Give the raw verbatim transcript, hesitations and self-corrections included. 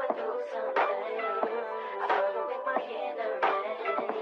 through some things. I struggle with my inner man.